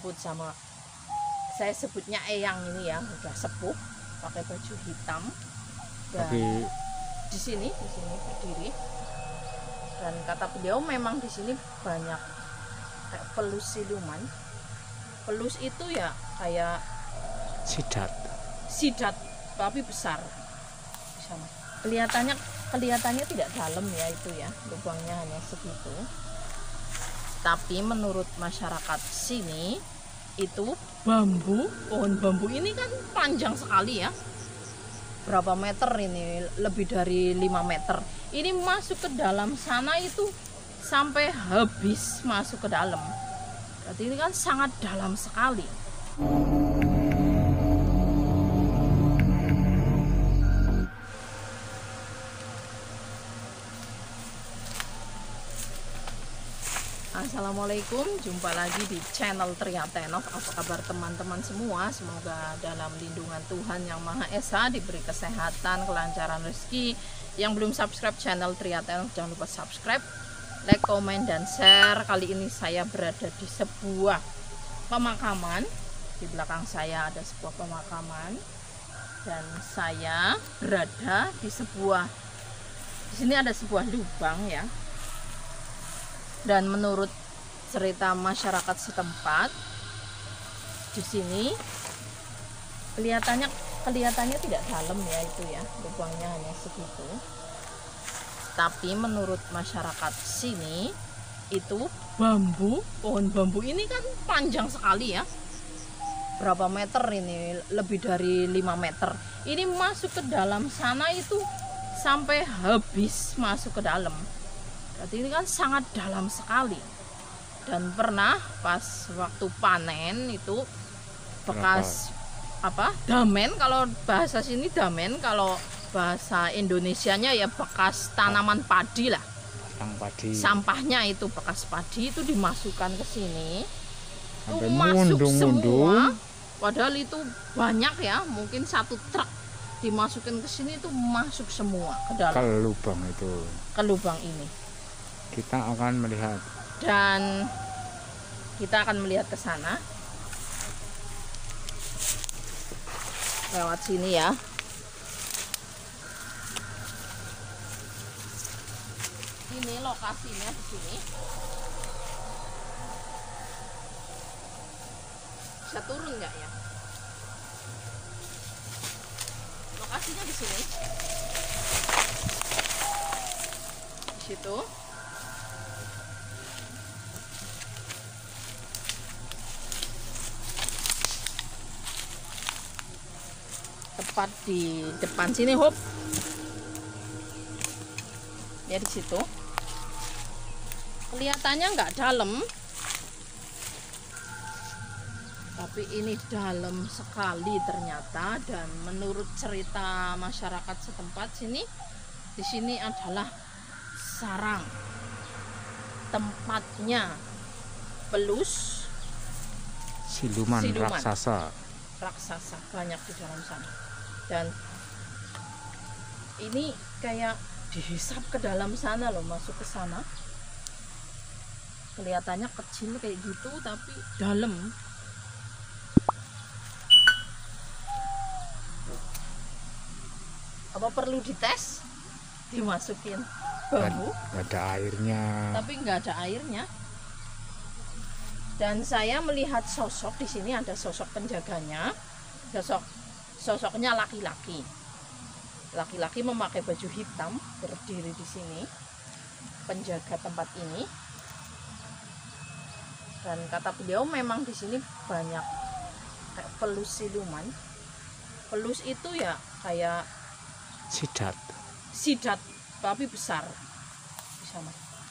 dijemput sama, saya sebutnya Eyang ini ya, udah sepuh, pakai baju hitam dan di sini berdiri. Dan kata beliau memang di sini banyak kayak pelus siluman. Pelus itu ya kayak sidat tapi besar. Kelihatannya tidak dalam ya, itu ya, lubangnya hanya segitu. Tapi menurut masyarakat sini itu pohon bambu ini kan panjang sekali ya, berapa meter ini, lebih dari 5 meter. Ini masuk ke dalam sana itu sampai habis masuk ke dalam. Berarti ini kan sangat dalam sekali. Assalamualaikum, jumpa lagi di channel Triatenov. Apa kabar teman-teman semua? Semoga dalam lindungan Tuhan Yang Maha Esa diberi kesehatan, kelancaran rezeki. Yang belum subscribe channel Triatenov, jangan lupa subscribe, like, komen, dan share. Kali ini saya berada di sebuah pemakaman. Di belakang saya ada sebuah pemakaman, dan saya berada di sini ada sebuah lubang ya. Dan menurut cerita masyarakat setempat, di sini kelihatannya tidak dalam ya, itu ya, lubangnya hanya segitu. Tapi menurut masyarakat sini itu pohon bambu ini kan panjang sekali ya, berapa meter ini, lebih dari 5 meter. Ini masuk ke dalam sana itu sampai habis masuk ke dalam. Berarti ini kan sangat dalam sekali. Dan pernah pas waktu panen itu bekas damen, kalau bahasa sini damen, kalau bahasa Indonesianya ya bekas tanaman padi lah. Sampahnya itu bekas padi itu dimasukkan ke sini. Itu masuk semua. Padahal itu banyak ya, mungkin 1 truk dimasukin ke sini, itu masuk semua ke dalam. Ke lubang ini. Kita akan melihat, dan kita akan melihat ke sana lewat sini ya. Ini lokasinya di sini. Bisa turun nggak ya? Lokasinya di sini. Di situ. Tepat di depan sini, hop. Ya, di situ. Kelihatannya nggak dalam, tapi ini dalam sekali ternyata. Dan menurut cerita masyarakat setempat di sini adalah sarang tempatnya pelus siluman raksasa banyak di dalam sana. Dan ini kayak dihisap ke dalam sana loh, masuk ke sana. Kelihatannya kecil kayak gitu tapi dalam. Apa perlu dites? Dimasukin bambu? Nggak ada airnya. Tapi nggak ada airnya. Dan saya melihat sosok di sini, ada sosok penjaganya. Sosoknya laki-laki memakai baju hitam, berdiri di sini, penjaga tempat ini. Dan kata beliau memang di sini banyak kayak pelus siluman. Pelus itu ya kayak sidat tapi besar di sana.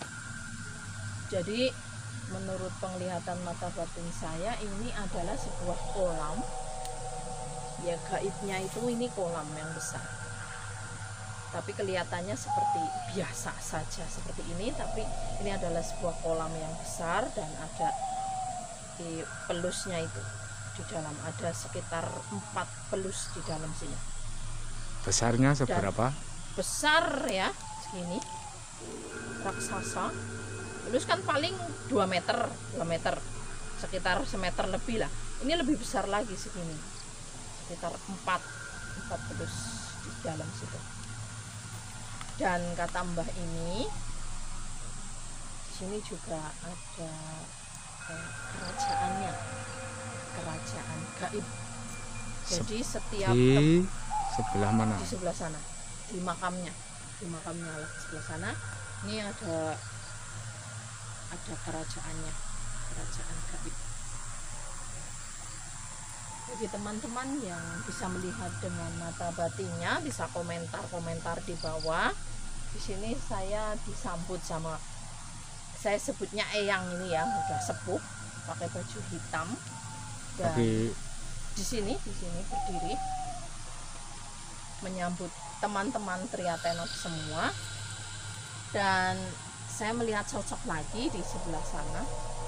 Jadi menurut penglihatan mata batin saya, ini adalah sebuah kolam. Ya, gaibnya itu ini kolam yang besar. Tapi kelihatannya seperti biasa saja seperti ini, tapi ini adalah sebuah kolam yang besar dan ada di pelusnya itu. Di dalam ada sekitar 4 pelus di dalam sini. Besarnya seberapa? Dan besar ya, segini. Raksasa. Pelus kan paling 2 meter sekitar semeter lebih lah. Ini lebih besar lagi segini, sekitar 4 pedus di dalam situ. Dan kata Mbah ini, di sini juga ada kerajaannya, kerajaan gaib. Jadi setiap Di sebelah mana? di sebelah sana, di makamnya Allah sebelah sana. Ini ada kerajaannya, kerajaan gaib. Bagi teman-teman yang bisa melihat dengan mata batinnya, bisa komentar di bawah. Di sini saya disambut sama, saya sebutnya eyang ini ya, udah sepuh, pakai baju hitam. Dan Tapi di sini berdiri menyambut teman-teman Triathenov semua. Dan saya melihat sosok lagi di sebelah sana,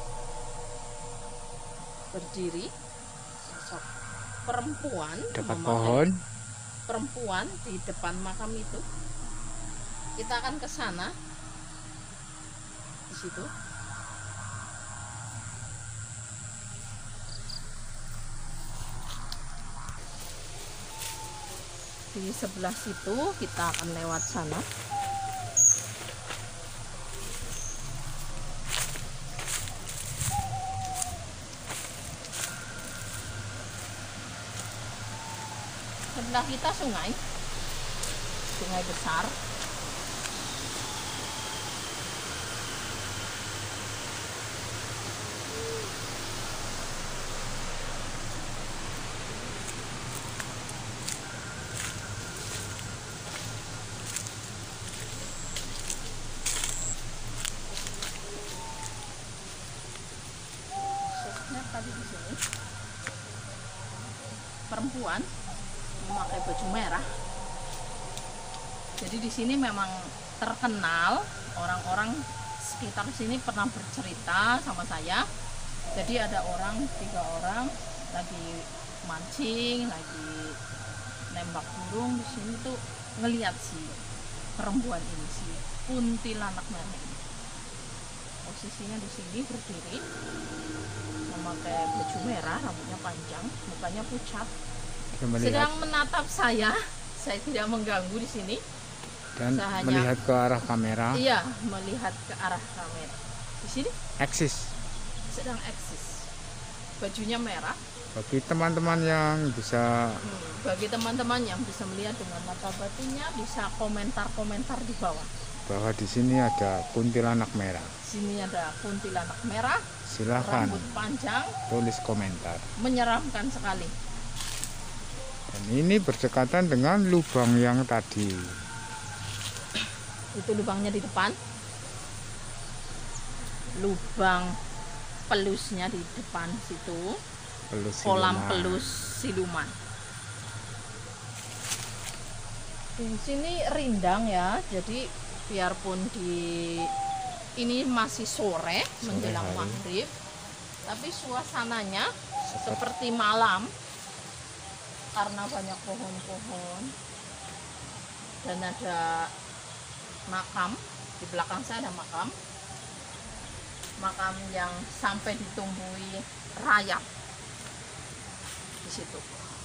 berdiri sosok perempuan, dekat memakai pohon. perempuan di depan makam itu. Kita akan ke sana, di situ. Di sebelah situ kita akan lewat sana. Sebelah kita sungai besar. Sosoknya tadi di sini perempuan memakai baju merah. Jadi di sini memang terkenal, orang-orang sekitar sini pernah bercerita sama saya. Jadi ada 3 orang lagi mancing, lagi nembak burung di sini tuh ngelihat si perempuan ini, si kuntilanak merah ini. Posisinya di sini berdiri, memakai baju merah, rambutnya panjang, mukanya pucat. Sedang menatap saya tidak mengganggu di sini. Dan saya hanya melihat ke arah kamera. Iya, melihat ke arah kamera. Di sini Eksis. sedang eksis. Bajunya merah. Bagi teman-teman yang bisa Bagi teman-teman yang bisa melihat dengan mata batinnya, bisa komentar-komentar di bawah. bahwa di sini ada kuntilanak merah. Sini ada kuntilanak merah, Silahkan rambut panjang, tulis komentar. menyeramkan sekali. Dan ini berdekatan dengan lubang yang tadi. Itu lubangnya di depan. Lubang pelusnya di depan situ. Kolam Siluman. pelus siluman. Di sini rindang ya, jadi biarpun ini masih sore menjelang hari. maghrib, tapi suasananya seperti malam karena banyak pohon-pohon dan ada makam di belakang saya, ada makam yang sampai ditumbuhi rayap di situ.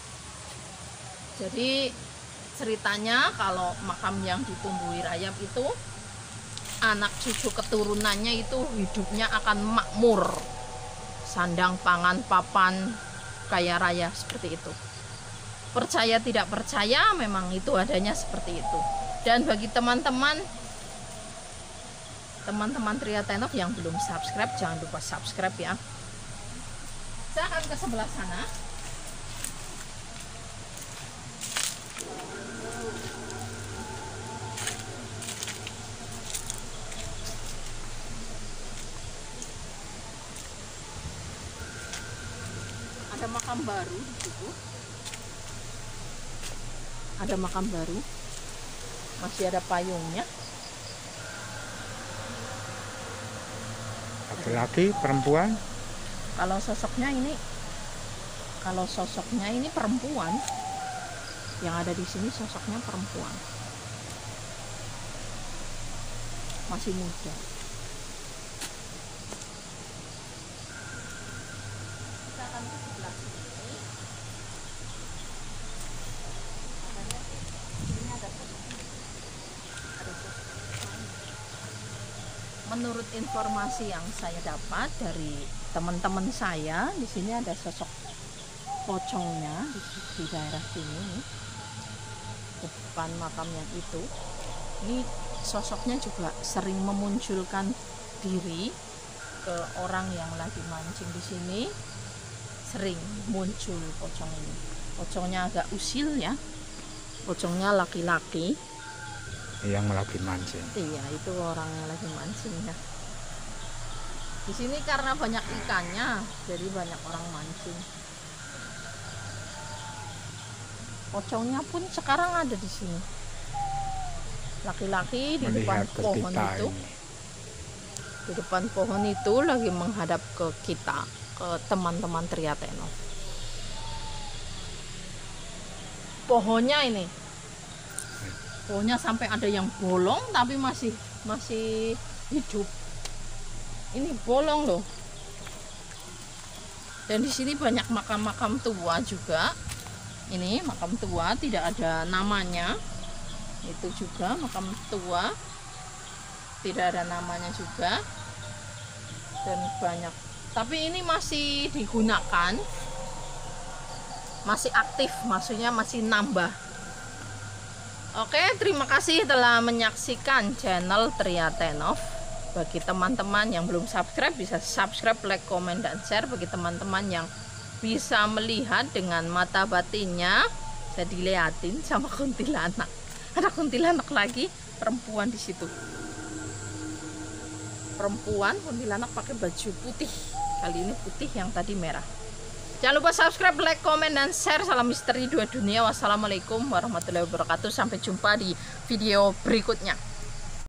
Jadi ceritanya kalau makam yang ditumbuhi rayap itu, anak cucu keturunannya itu hidupnya akan makmur, sandang pangan papan kaya raya, seperti itu. Percaya tidak percaya, memang itu adanya seperti itu. Dan bagi teman-teman Triathenov yang belum subscribe, jangan lupa subscribe ya. Saya akan ke sebelah sana. Ada makam baru di situ. Ada makam baru. Masih ada payungnya. Laki-laki, perempuan. Kalau sosoknya ini perempuan. Yang ada di sini sosoknya perempuan. Masih muda. menurut informasi yang saya dapat dari teman-teman saya, di sini ada sosok pocongnya di daerah sini nih, depan makam yang itu. Ini sosoknya juga sering memunculkan diri ke orang yang lagi mancing di sini, sering muncul pocong ini. Pocongnya agak usil ya, pocongnya laki-laki yang lagi mancing. iya, itu orang yang lagi mancing ya. Di sini karena banyak ikannya, jadi banyak orang mancing. Pocongnya pun sekarang ada di sini, laki-laki di depan Melihat ke pohon kita itu ini. di depan pohon itu lagi menghadap ke kita, ke teman-teman Triathenov. Pohonnya ini, pohonnya sampai ada yang bolong tapi masih hidup. Ini bolong loh. Dan di sini banyak makam-makam tua juga. Ini makam tua tidak ada namanya. Itu juga makam tua tidak ada namanya juga. Dan banyak. Tapi ini masih digunakan, masih aktif, maksudnya masih nambah. Oke, terima kasih telah menyaksikan channel Triathenov. Bagi teman-teman yang belum subscribe, bisa subscribe, like, komen, dan share. Bagi teman-teman yang bisa melihat dengan mata batinnya, saya dilihatin sama kuntilanak. Ada kuntilanak lagi, perempuan di situ. Perempuan kuntilanak pakai baju putih. Kali ini putih, yang tadi merah. Jangan lupa subscribe, like, komen, dan share. Salam misteri dua dunia. Wassalamualaikum warahmatullahi wabarakatuh. Sampai jumpa di video berikutnya.